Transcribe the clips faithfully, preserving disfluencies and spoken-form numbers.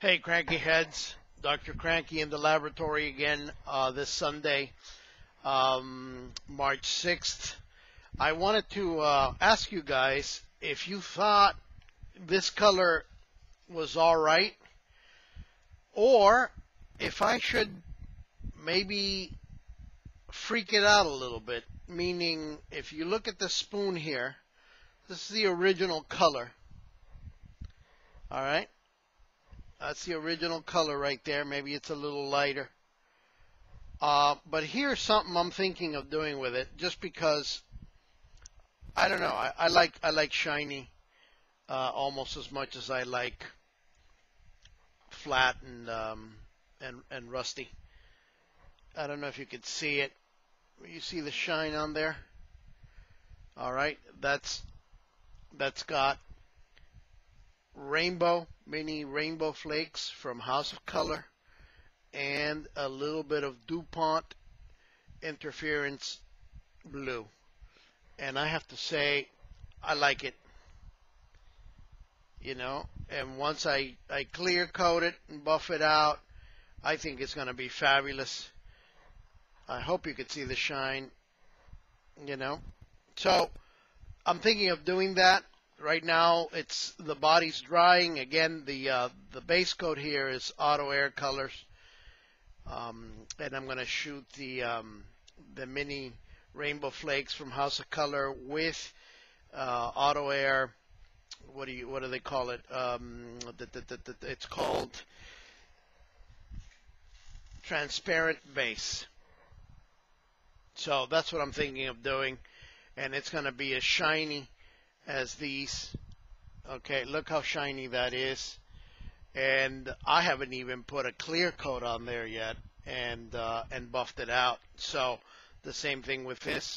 Hey, Cranky Heads. Doctor Cranky in the laboratory again uh, this Sunday, um, March sixth. I wanted to uh, ask you guys if you thought this color was all right, or if I should maybe freak it out a little bit. Meaning, if you look at the spoon here, this is the original color. All right. That's the original color right there. Maybe it's a little lighter. Uh, but here's something I'm thinking of doing with it, just because I don't know. I, I like I like shiny uh, almost as much as I like flat and um, and and rusty. I don't know if you could see it. You see the shine on there? All right, that's that's got rainbow, mini rainbow flakes from House of Color, and a little bit of DuPont Interference Blue. And I have to say, I like it. You know, and once I, I clear coat it and buff it out, I think it's going to be fabulous. I hope you could see the shine, you know. So I'm thinking of doing that. Right now, it's the body's drying. Again, the uh, the base coat here is Auto Air Colors, um, and I'm going to shoot the um, the mini rainbow flakes from House of Color with uh, Auto Air. What do you what do they call it? Um, the, the, the, the, it's called transparent base. So that's what I'm thinking of doing, and it's going to be as shiny as these. Okay, look how shiny that is. And I haven't even put a clear coat on there yet, and uh, and buffed it out. So the same thing with this.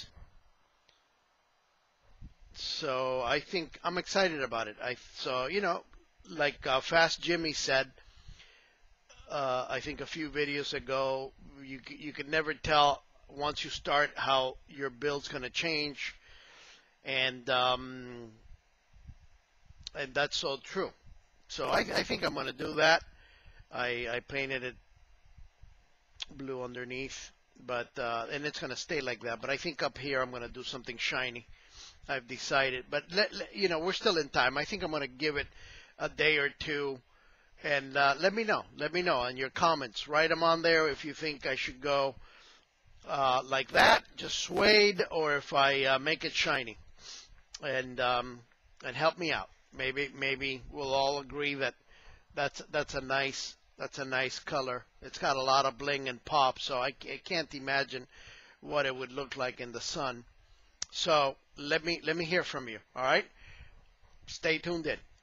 So I think I'm excited about it. I so you know, like uh, Fast Jimmy said, uh, I think a few videos ago, you you could never tell once you start how your build's going to change. And um, and that's so true. So I, I think I'm going to do that. I, I painted it blue underneath, but uh, and it's going to stay like that. But I think up here I'm going to do something shiny. I've decided. But let, let, you know, we're still in time. I think I'm going to give it a day or two, and uh, let me know. Let me know in your comments. Write them on there if you think I should go uh, like that, just suede, or if I uh, make it shiny. And um, and help me out. Maybe maybe we'll all agree that that's that's a nice that's a nice color. It's got a lot of bling and pop, so I, I can't imagine what it would look like in the sun. So let me let me hear from you. All right, stay tuned in.